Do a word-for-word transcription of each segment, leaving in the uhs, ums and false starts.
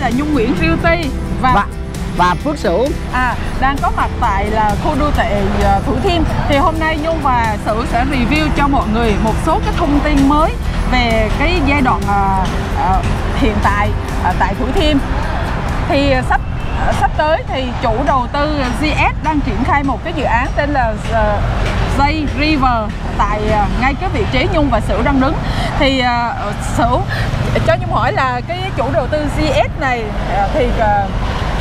là Nhung Nguyễn Realty và, và và Phước Sửu à, đang có mặt tại là khu đô thị uh, Thủ Thiêm. Thì hôm nay Nhung và Sửu sẽ review cho mọi người một số cái thông tin mới về cái giai đoạn uh, uh, hiện tại uh, tại Thủ Thiêm. Thì uh, sắp uh, sắp tới thì chủ đầu tư giê ét đang triển khai một cái dự án tên là uh, Zay River tại uh, ngay cái vị trí Nhung và Sửu đang đứng. Thì uh, Sửu cho Nhung hỏi là cái chủ đầu tư giê ét này uh, thì uh,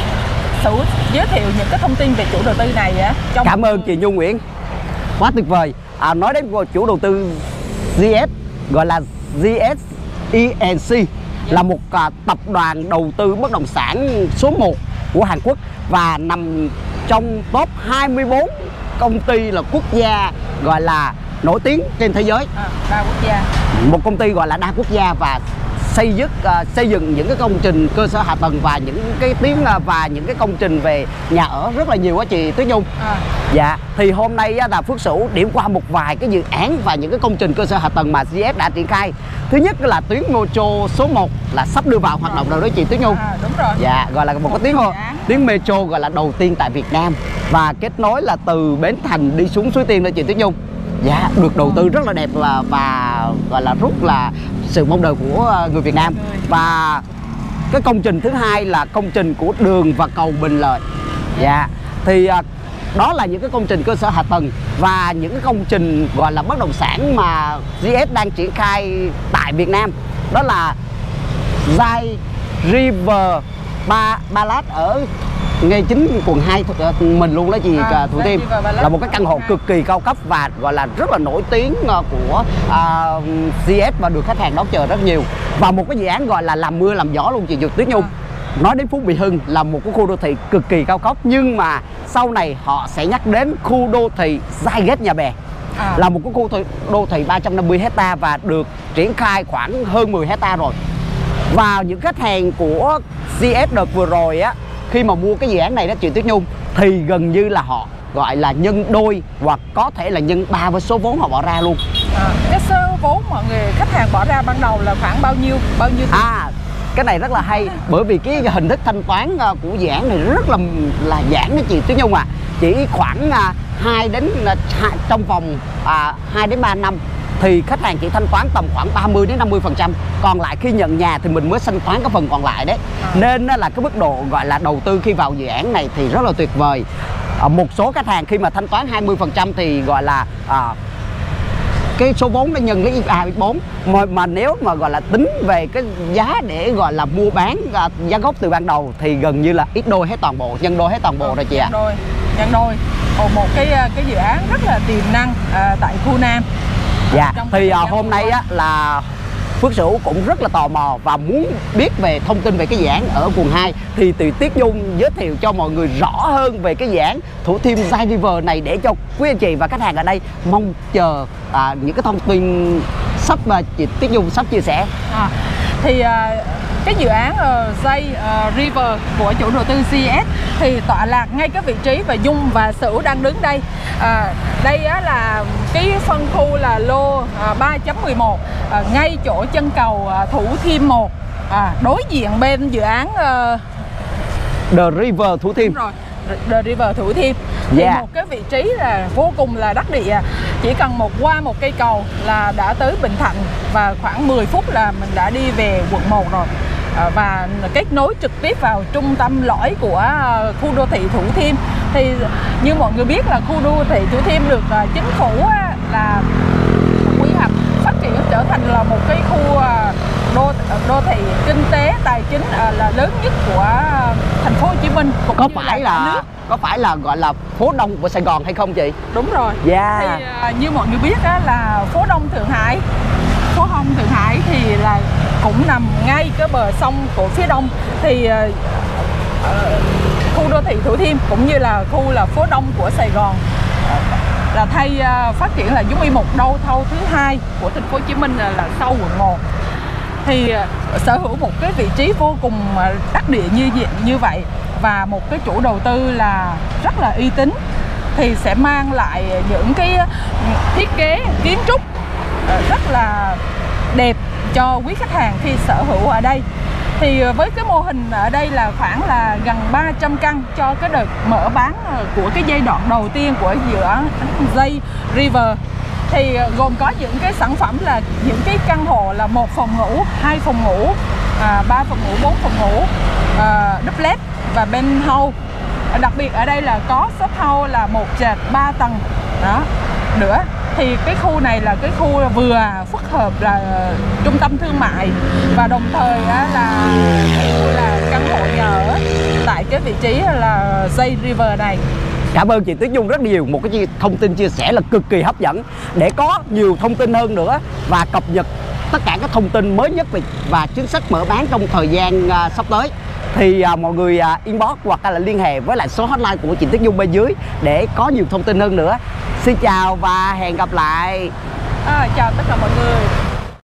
Sửu giới thiệu những cái thông tin về chủ đầu tư này á. Trong... Cảm ơn chị Nhung Nguyễn, quá tuyệt vời. À, nói đến chủ đầu tư giê ét gọi là giê ét e en xê, yeah. là một uh, tập đoàn đầu tư bất động sản số một của Hàn Quốc và nằm trong top hai mươi bốn công ty là quốc gia gọi là nổi tiếng trên thế giới. À, đa quốc gia. Một công ty gọi là đa quốc gia và xây dựng uh, xây dựng những cái công trình cơ sở hạ tầng và những cái tiếng uh, và những cái công trình về nhà ở rất là nhiều á chị Tuyết Nhung. À. Dạ, thì hôm nay uh, là Phước Sửu điểm qua một vài cái dự án và những cái công trình cơ sở hạ tầng mà giê ét đã triển khai. Thứ nhất là tuyến metro số một là sắp đưa vào hoạt động rồi đó chị Tuyết Nhung. À, đúng rồi. Dạ, gọi là một, một cái tuyến tuyến metro gọi là đầu tiên tại Việt Nam và kết nối là từ Bến Thành đi xuống Suối Tiên đó chị Tuyết Nhung. Dạ, được đầu tư rất là đẹp là và gọi là rất là sự mong đợi của người Việt Nam. Và cái công trình thứ hai là công trình của đường và cầu Bình Lợi. Dạ, thì đó là những cái công trình cơ sở hạ tầng và những cái công trình gọi là bất động sản mà giê ét đang triển khai tại Việt Nam. Đó là Zay River Ba Palace ở ngay chính quận hai mình luôn đó chị à, Thủ Thiêm, là một cái căn hộ cực kỳ cao cấp và gọi là rất là nổi tiếng của uh, giê ét và được khách hàng đón chờ rất nhiều. Và một cái dự án gọi là làm mưa làm gió luôn chị Tuyết Nhung. À. Nói đến Phú Mỹ Hưng là một cái khu đô thị cực kỳ cao cấp, nhưng mà sau này họ sẽ nhắc đến khu đô thị Zai Nhà Bè. À. Là một cái khu đô thị ba trăm năm mươi hecta và được triển khai khoảng hơn mười hecta rồi. Và những khách hàng của giê ét đợt vừa rồi á, khi mà mua cái dự án này đó chị Tuyết Nhung, thì gần như là họ gọi là nhân đôi hoặc có thể là nhân ba với số vốn họ bỏ ra luôn. À, cái số vốn mọi người khách hàng bỏ ra ban đầu là khoảng bao nhiêu bao nhiêu tiền? À, cái này rất là hay bởi vì cái hình thức thanh toán của dự án này rất là là giản đó chị Tuyết Nhung à, chỉ khoảng hai đến trong vòng à, hai đến ba năm thì khách hàng chỉ thanh toán tầm khoảng ba mươi đến năm mươi phần trăm, còn lại khi nhận nhà thì mình mới thanh toán cái phần còn lại đấy. À. Nên là cái mức độ gọi là đầu tư khi vào dự án này thì rất là tuyệt vời. À, một số khách hàng khi mà thanh toán hai mươi phần trăm thì gọi là à, cái số vốn nó nhân lấy hai bốn, mà, mà nếu mà gọi là tính về cái giá để gọi là mua bán à, giá gốc từ ban đầu thì gần như là ít đôi hết toàn bộ, nhân đôi hết toàn bộ. Ừ, rồi chị ạ. À. Nhân đôi, nhân đôi. Ồ, một cái cái dự án rất là tiềm năng à, tại khu Nam. Dạ, thì à, hôm nay á, là Phước Sửu cũng rất là tò mò và muốn biết về thông tin về cái dự án ở quận hai. Thì từ Tiết Nhung giới thiệu cho mọi người rõ hơn về cái dự án Thủ Thiêm Zai River này để cho quý anh chị và khách hàng ở đây mong chờ à, những cái thông tin sắp mà chị Tiết Nhung sắp chia sẻ. À, thì à, cái dự án uh, Zay uh, River của chủ đầu tư giê ét thì tọa lạc ngay cái vị trí và Nhung và Sửu đang đứng đây. À, đây á, là cái phân khu là lô uh, ba chấm mười một, uh, ngay chỗ chân cầu uh, Thủ Thiêm một, à, đối diện bên dự án uh, The River Thủ Thiêm. Đúng rồi, The River Thủ Thiêm. Thì yeah. một cái vị trí là vô cùng là đắc địa, chỉ cần một qua một cây cầu là đã tới Bình Thạnh và khoảng mười phút là mình đã đi về quận một rồi. À, và kết nối trực tiếp vào trung tâm lõi của uh, khu đô thị Thủ Thiêm. Thì như mọi người biết là khu đô thị Thủ Thiêm được uh, chính phủ uh, là quy hoạch phát triển trở thành là một cái khu uh, đô đô thị kinh tế tài chính uh, là lớn nhất của uh, thành phố Hồ Chí Minh. Có phải là, là có phải là gọi là phố Đông của Sài Gòn hay không chị? Đúng rồi. Yeah. Thì uh, như mọi người biết uh, là phố Đông Thượng Hải, phố Đông Thượng Hải thì là cũng nằm ngay cái bờ sông của phía đông. Thì uh, uh, khu đô thị Thủ Thiêm cũng như là khu là phố Đông của Sài Gòn uh, là thay uh, phát triển là giống như một đầu thâu thứ hai của thành phố Hồ Chí Minh là, là sau quận một. Thì uh, sở hữu một cái vị trí vô cùng uh, đắc địa như như vậy và một cái chủ đầu tư là rất là uy tín thì sẽ mang lại những cái thiết kế kiến trúc uh, rất là đẹp cho quý khách hàng khi sở hữu ở đây. Thì với cái mô hình ở đây là khoảng là gần ba trăm căn cho cái đợt mở bán của cái giai đoạn đầu tiên của dự án Zay River. Thì gồm có những cái sản phẩm là những cái căn hộ là một phòng ngủ, hai phòng ngủ, à, ba phòng ngủ, bốn phòng ngủ, à, duplex và penthouse. Đặc biệt ở đây là có shop house là một trệt ba tầng đó nữa. Thì cái khu này là cái khu vừa phức hợp là trung tâm thương mại và đồng thời là, là căn hộ nhà ở tại cái vị trí là Zay River này. Cảm ơn chị Tuyết Nhung rất nhiều, một cái thông tin chia sẻ là cực kỳ hấp dẫn. Để có nhiều thông tin hơn nữa và cập nhật tất cả các thông tin mới nhất về và chính sách mở bán trong thời gian uh, sắp tới thì uh, mọi người uh, inbox hoặc là liên hệ với lại số hotline của chị Tuyết Nhung bên dưới để có nhiều thông tin hơn nữa. Xin chào và hẹn gặp lại. À, chào tất cả mọi người.